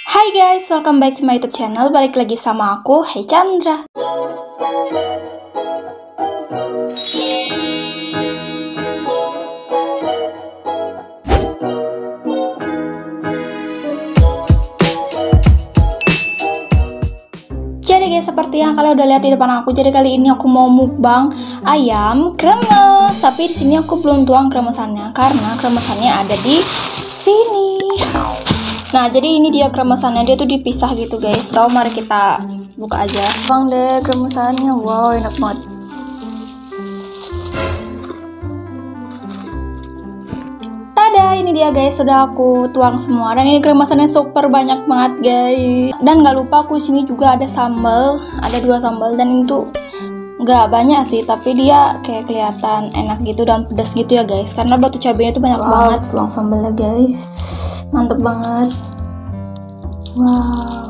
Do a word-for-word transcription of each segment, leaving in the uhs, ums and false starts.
Hai guys, welcome back to my YouTube channel. Balik lagi sama aku, Hey Chandra. Jadi guys, seperti yang kalian udah lihat di depan aku, jadi kali ini aku mau mukbang ayam kremes. Tapi di sini aku belum tuang kremesannya karena kremesannya ada di sini. Nah, jadi ini dia kremesannya, dia tuh dipisah gitu guys. So, mari kita buka aja. Bang deh kremesannya, wow enak banget. Tada, ini dia guys, sudah aku tuang semua. Dan ini kremesannya super banyak banget guys. Dan nggak lupa aku sini juga ada sambal, ada dua sambal dan itu nggak banyak sih, tapi dia kayak kelihatan enak gitu dan pedas gitu ya guys. Karena batu cabenya tuh banyak wow, banget. Tuang sambalnya guys. Mantep banget. Wow.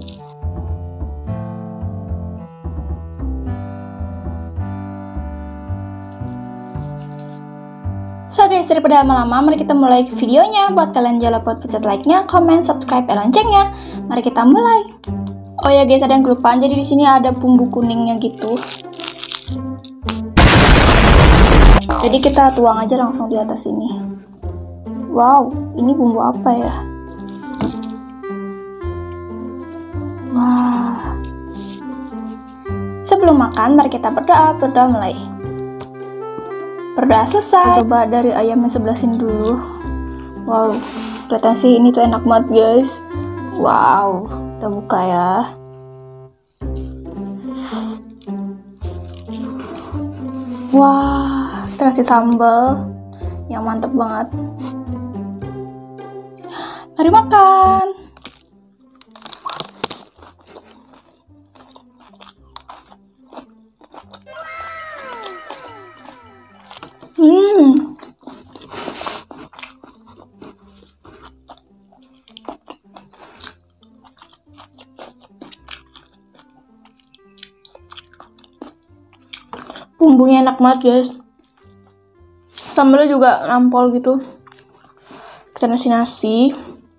So guys, daripada lama-lama, mari kita mulai videonya. Buat kalian jangan lupa pencet like-nya, comment, subscribe, dan loncengnya. Mari kita mulai. Oh ya guys, ada yang kelupaan. Jadi di sini ada bumbu kuningnya gitu. Jadi kita tuang aja langsung di atas ini. Wow, ini bumbu apa ya? Wah. Sebelum makan, mari kita berdoa. Berdoa mulai. Berdoa selesai. Coba dari ayamnya sebelah sini dulu. Wow, kelihatan sih ini tuh enak banget guys. Wow, kita buka ya. Wah, kita kasih sambal yang mantep banget. Mari makan. Hmm. Bumbunya enak banget guys. Sambalnya juga nampol gitu. Kita nasi-nasi.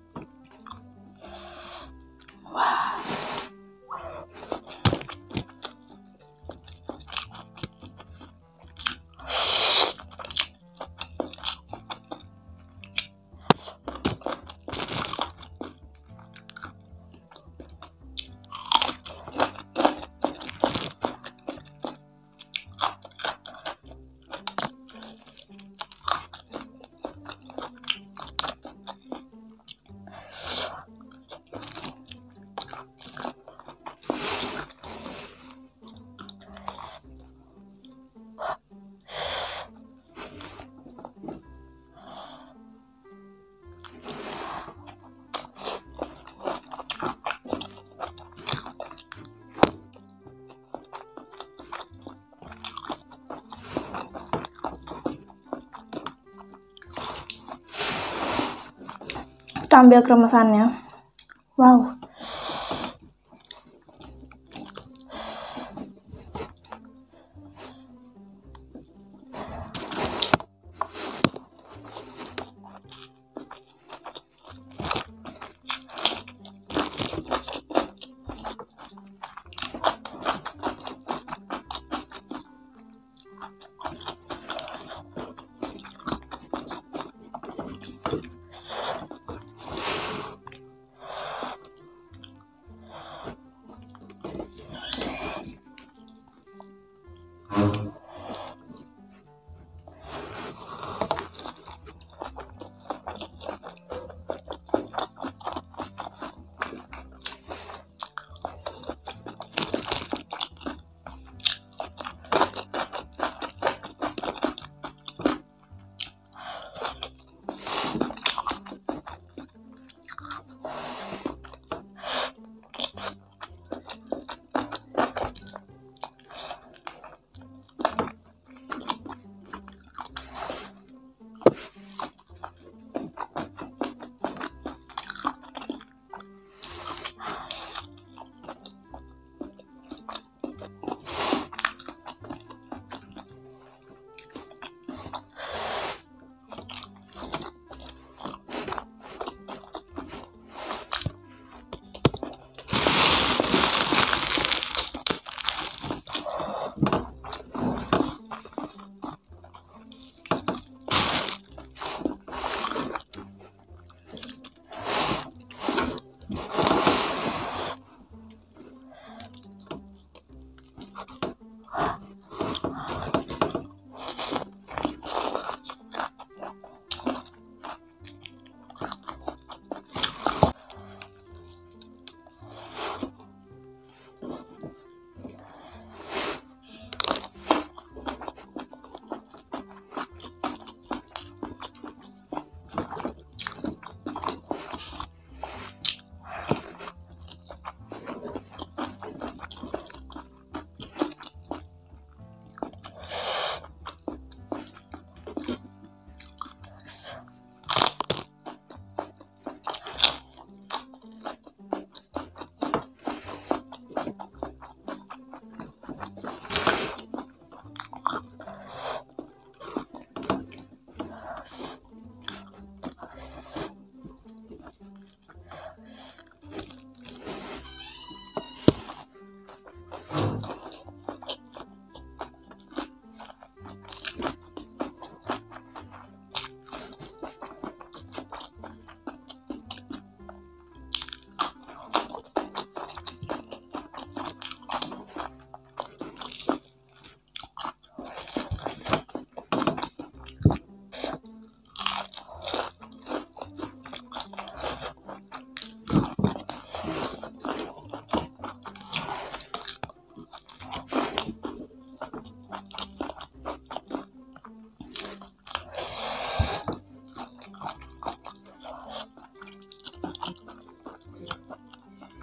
Kita ambil kremesannya. Wow.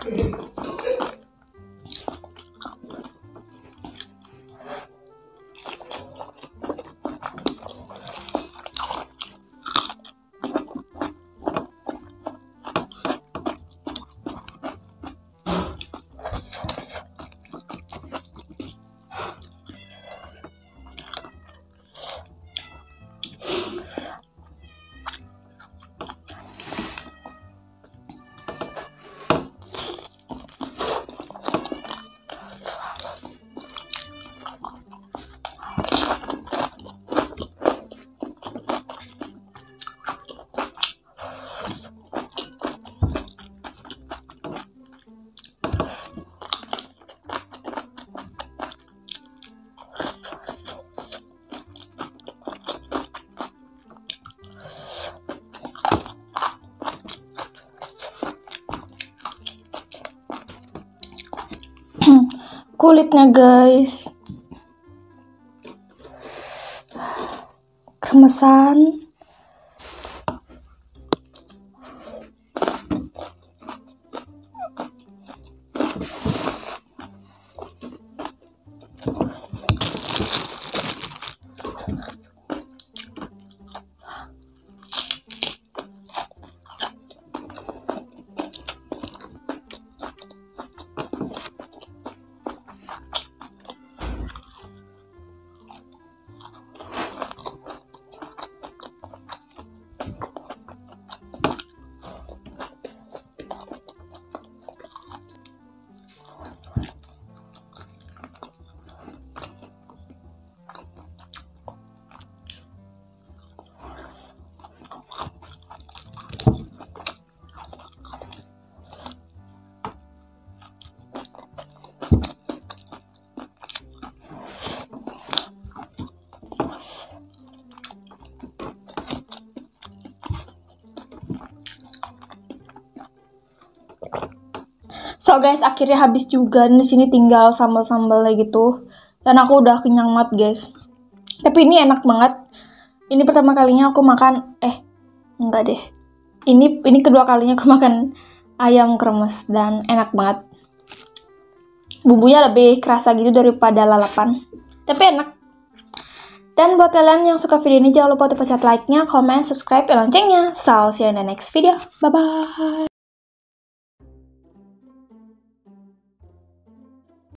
Kulitnya guys, kremesan. So guys, akhirnya habis juga. Dan di sini tinggal sambal-sambalnya gitu. Dan aku udah kenyang banget guys. Tapi ini enak banget. Ini pertama kalinya aku makan, eh enggak deh. Ini ini kedua kalinya aku makan ayam kremes dan enak banget. Bumbunya lebih kerasa gitu daripada lalapan. Tapi enak. Dan buat kalian yang suka video ini, jangan lupa untuk pencet like-nya, comment, subscribe, dan loncengnya. So, see you in the next video. Bye-bye.